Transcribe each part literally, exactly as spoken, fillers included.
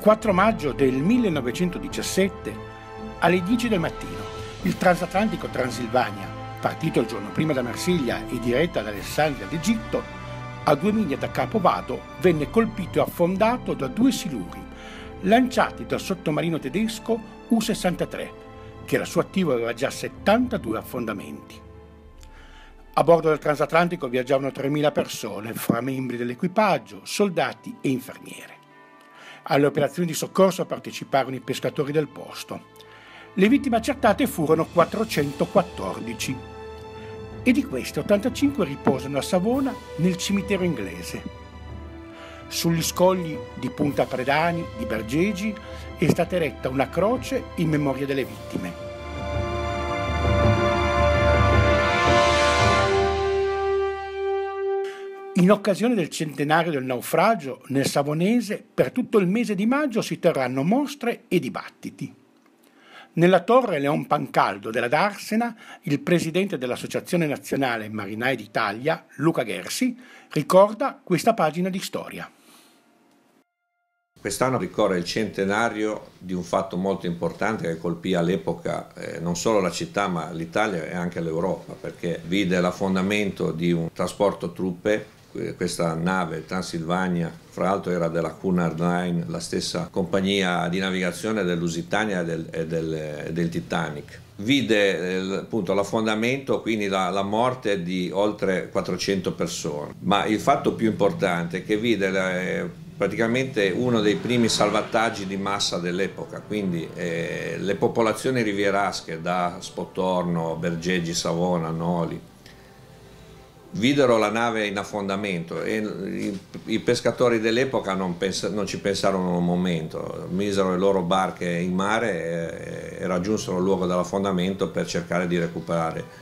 quattro maggio del millenovecentodiciassette, alle dieci del mattino, il transatlantico Transilvania, partito il giorno prima da Marsiglia e diretto ad Alessandria d'Egitto, a due miglia da Capo Vado, venne colpito e affondato da due siluri, lanciati dal sottomarino tedesco U sessantatré, che al suo attivo aveva già settantadue affondamenti. A bordo del transatlantico viaggiavano tremila persone, fra membri dell'equipaggio, soldati e infermiere. Alle operazioni di soccorso parteciparono i pescatori del posto. Le vittime accertate furono quattrocentoquattordici e di queste ottantacinque riposano a Savona nel cimitero inglese. Sugli scogli di Punta Predani, di Bergegi, è stata eretta una croce in memoria delle vittime. In occasione del centenario del naufragio, nel Savonese, per tutto il mese di maggio si terranno mostre e dibattiti. Nella torre Leon Pancaldo della Darsena, il presidente dell'Associazione Nazionale Marinai d'Italia, Luca Gersi, ricorda questa pagina di storia. Quest'anno ricorre il centenario di un fatto molto importante che colpì all'epoca eh, non solo la città ma l'Italia e anche l'Europa, perché vide l'affondamento di un trasporto truppe. Questa nave Transilvania, fra l'altro era della Cunard Line, la stessa compagnia di navigazione del Lusitania e del, e del, e del Titanic. Vide eh, appunto l'affondamento, quindi la, la morte di oltre quattrocento persone, ma il fatto più importante è che vide eh, praticamente uno dei primi salvataggi di massa dell'epoca, quindi eh, le popolazioni rivierasche da Spottorno, Bergegi, Savona, Noli, videro la nave in affondamento e i, i pescatori dell'epoca non, non ci pensarono un momento, misero le loro barche in mare e, e raggiunsero il luogo dell'affondamento per cercare di recuperare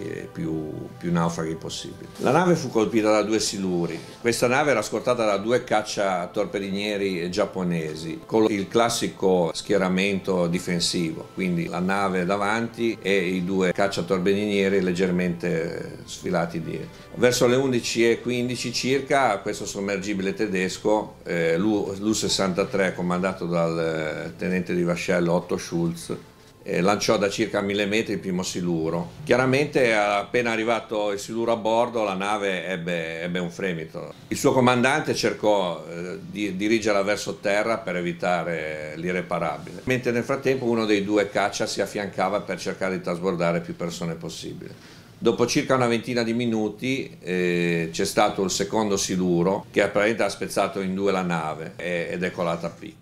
Più, più naufraghi possibili. La nave fu colpita da due siluri. Questa nave era scortata da due cacciatorpedinieri giapponesi con il classico schieramento difensivo, quindi la nave davanti e i due cacciatorpedinieri leggermente sfilati dietro. Verso le undici e quindici circa questo sommergibile tedesco, eh, l'U sessantatré, comandato dal eh, tenente di vascello Otto Schulz, Eh, lanciò da circa mille metri il primo siluro. Chiaramente appena arrivato il siluro a bordo la nave ebbe, ebbe un fremito. Il suo comandante cercò eh, di dirigerla verso terra per evitare l'irreparabile, mentre nel frattempo uno dei due caccia si affiancava per cercare di trasbordare più persone possibile. Dopo circa una ventina di minuti eh, c'è stato il secondo siluro che apparentemente ha spezzato in due la nave e, ed è colata a picco.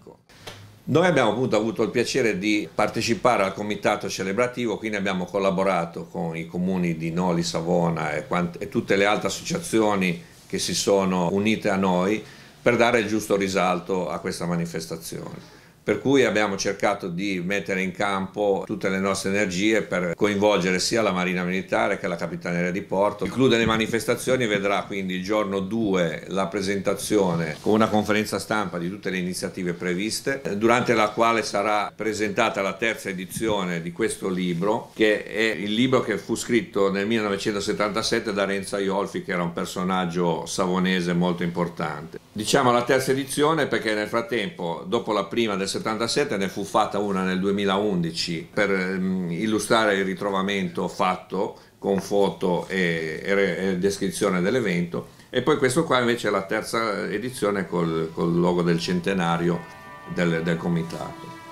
Noi abbiamo appunto avuto il piacere di partecipare al comitato celebrativo, quindi abbiamo collaborato con i comuni di Noli, Savona e, e tutte le altre associazioni che si sono unite a noi per dare il giusto risalto a questa manifestazione. Per cui abbiamo cercato di mettere in campo tutte le nostre energie per coinvolgere sia la Marina Militare che la Capitaneria di Porto. Il clou delle manifestazioni vedrà quindi il giorno due la presentazione con una conferenza stampa di tutte le iniziative previste, durante la quale sarà presentata la terza edizione di questo libro, che è il libro che fu scritto nel millenovecentosettantasette da Renzo Aiolfi, che era un personaggio savonese molto importante. Diciamo la terza edizione perché nel frattempo, dopo la prima del settantasette, ne fu fatta una nel duemilaundici per um, illustrare il ritrovamento fatto con foto e, e, e descrizione dell'evento, e poi questo qua invece è la terza edizione col, col logo del centenario del, del comitato.